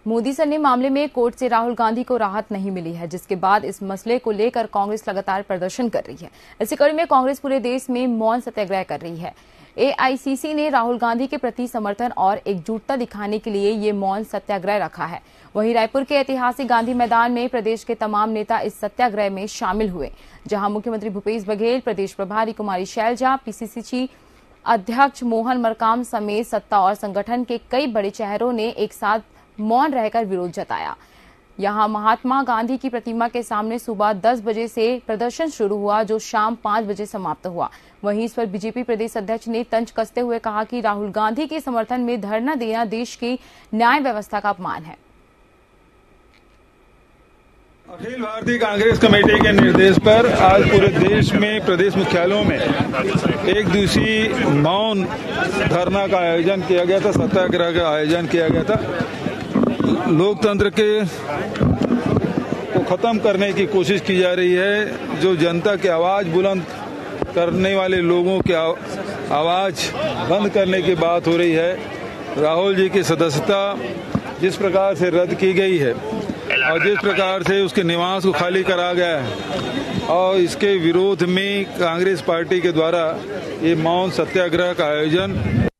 Modi surname मामले में court से राहुल गांधी को राहत नहीं मिली है, जिसके बाद इस मसले को लेकर कांग्रेस लगातार प्रदर्शन कर रही है। इसी कड़ी में कांग्रेस पूरे देश में मौन सत्याग्रह कर रही है। एआईसीसी ने राहुल गांधी के प्रति समर्थन और एकजुटता दिखाने के लिए ये मौन सत्याग्रह रखा है। वहीं रायपुर के ऐतिहासिक गांधी मैदान में प्रदेश के तमाम नेता इस सत्याग्रह में शामिल हुए, जहां मुख्यमंत्री भूपेश बघेल, प्रदेश प्रभारी कुमारी शैलजा, पीसीसी अध्यक्ष मोहन मरकाम समेत सत्ता और संगठन के कई बड़े चेहरों ने एक साथ मौन रहकर विरोध जताया। यहां महात्मा गांधी की प्रतिमा के सामने सुबह 10 बजे से प्रदर्शन शुरू हुआ, जो शाम 5 बजे समाप्त हुआ। वहीं इस पर बीजेपी प्रदेश अध्यक्ष ने तंज कसते हुए कहा कि राहुल गांधी के समर्थन में धरना देना देश की न्याय व्यवस्था का अपमान है। अखिल भारतीय कांग्रेस कमेटी के निर्देश पर आज पूरे देश में प्रदेश मुख्यालयों में एक दिवसीय मौन धरना का आयोजन किया गया था, सत्याग्रह का आयोजन किया गया था। लोकतंत्र को खत्म करने की कोशिश की जा रही है। जो जनता की आवाज बुलंद करने वाले लोगों की आवाज बंद करने की बात हो रही है। राहुल जी की सदस्यता जिस प्रकार से रद्द की गई है और जिस प्रकार से उसके निवास को खाली करा गया है, और इसके विरोध में कांग्रेस पार्टी के द्वारा ये मौन सत्याग्रह का आयोजन